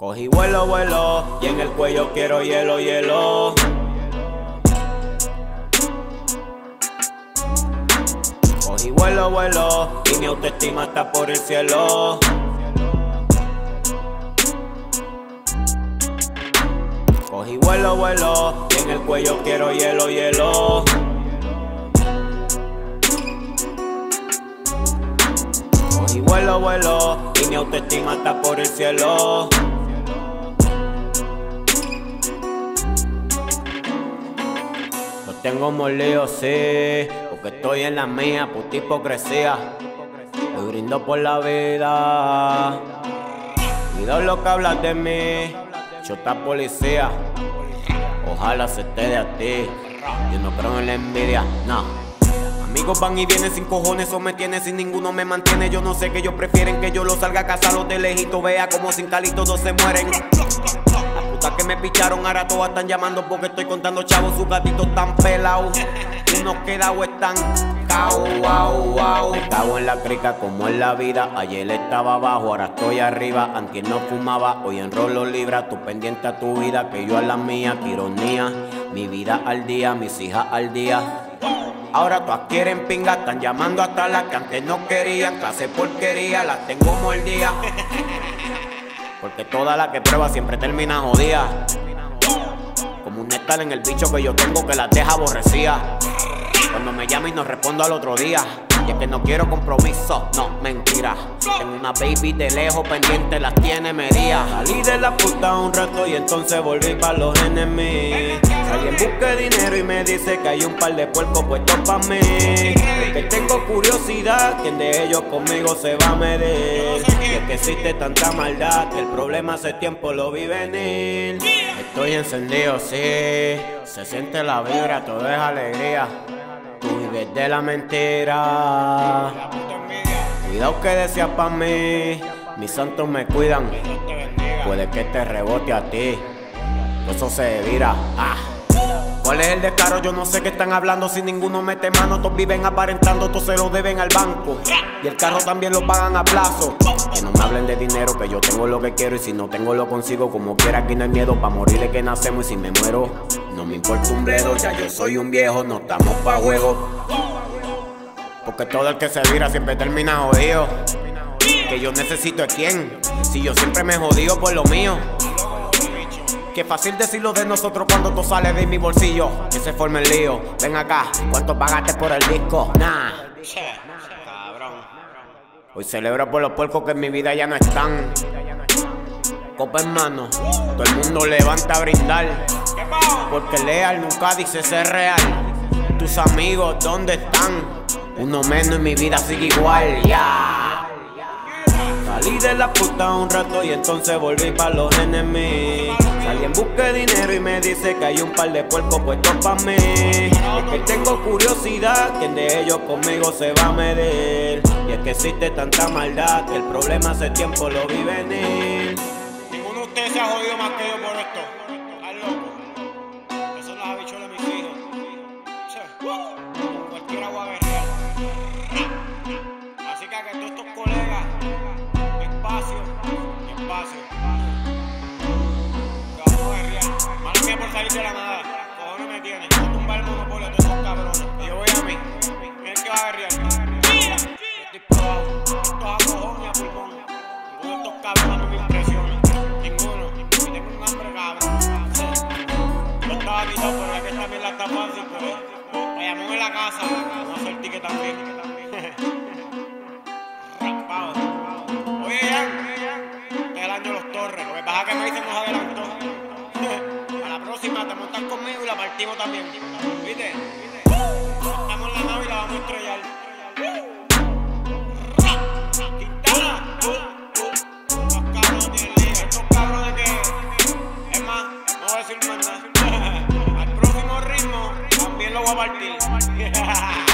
Cogí vuelo, vuelo, y en el cuello quiero hielo, hielo. Cogí vuelo, vuelo, y mi autoestima está por el cielo. Cogí vuelo, vuelo, y en el cuello quiero hielo, hielo. Cogí vuelo, vuelo, y mi autoestima está por el cielo. Los tengo molidos, sí, porque estoy en la mía, puta hipocresía. Te brindo por la vida. Cuidado lo que hablas de mí, chota policía. Ojalá se te dé a ti. Yo no creo en la envidia, no. Amigos van y vienen sin cojones, o me tienen sin ninguno me mantiene. Yo no sé que ellos prefieren que yo los salga a cazar los de lejito. Vea como sin Cali todos se mueren. Las putas que me picharon ahora todas están llamando porque estoy contando chavos. Sus gatitos están pelados, unos quedados están cao, wow, wow. Cago en la crica como en la vida. Ayer estaba abajo, ahora estoy arriba. Antes no fumaba, hoy enrolo libra. Tú pendiente a tu vida, que yo a la mía. Qué ironía, mi vida al día, mis hijas al día. Ahora todas quieren pinga, están llamando hasta las que antes no querían. Clase porquería, las tengo mordidas. Porque toda la que prueba siempre termina jodida. Como un néctar en el bicho que yo tengo que las deja aborrecidas. Cuando me llaman y no respondo al otro día. Y es que no quiero compromiso, no, mentira. Tengo una baby de lejos pendiente, las tiene medidas. Salí de la puta un rato y entonces volví pa' los enemigos. Salí en busca de dinero y me dice que hay un par de puercos puestos pa' mí. Porque tengo curiosidad, ¿quién de ellos conmigo se va a medir? Y es que existe tanta maldad que el problema hace tiempo lo vi venir. Estoy encendido, sí, se siente la vibra, todo es alegría. Tú vives de la mentira. Cuidado que decías pa' mí. Mis santos me cuidan. Puede que te rebote a ti. Eso se vira. ¿Cuál es el descaro? Yo no sé qué están hablando. Si ninguno mete mano, todos viven aparentando. Todos se lo deben al banco. Y el carro también lo pagan a plazo. Que no me hablen de dinero, que yo tengo lo que quiero. Y si no tengo lo consigo, como quiera aquí no hay miedo. Pa' morir de que nacemos y si me muero no me importa un bledo, ya yo soy un viejo, no estamos pa' juego. Porque todo el que se vira siempre termina jodido. Que yo necesito es quién, si yo siempre me jodido por lo mío. Qué fácil decirlo de nosotros cuando todo sale de mi bolsillo. Que se forme el lío, ven acá, ¿cuánto pagaste por el disco? Nah. Hoy celebro por los puercos que en mi vida ya no están. Copa en mano, todo el mundo levanta a brindar. Porque leal nunca dice ser real. Tus amigos, ¿dónde están? Uno menos y mi vida sigue igual, ya. Salí de la puta un rato y entonces volví pa' los enemigos. Salí en busca de dinero y me dice que hay un par de puercos puestos pa' mí. Es que tengo curiosidad, ¿quién de ellos conmigo se va a medir? Y es que existe tanta maldad que el problema hace tiempo lo vi venir. Ninguno de ustedes se ha jodido más que yo por esto. Estás loco. Esas son las habichuelas de mis hijos. Con cualquiera voy a guerrear. Así que a todos estos colegas, despacio, despacio. Que vamos a guerrear. Mala mía por salir de la nada. Cojones me tienen. Voy a tumbar el monopolio de todos esos cabrones. Y yo voy a mí. ¿Quién es el que va a guerrear? Yo estoy probado. Esto es a cojón y a pulmón. Ninguno de estos cabrones no me impresiona. Ninguno. Y tengo un hambre cabrón. Yo estaba quitado, pero ya que esta mierda está fácil, pues me llamó en la casa. Vamos a hacer el ticket también. Raspado. Oye, Jan, este es el año de los Torres. Lo que pasa es que me dicen nos adelantó. A la próxima te montas conmigo y la partimos también. ¿Viste? Estamos en la nave y la vamos a estrellar. Quintana. Estos cabrones que... Es más, no voy a decir más nada. Al próximo ritmo también lo voy a partir.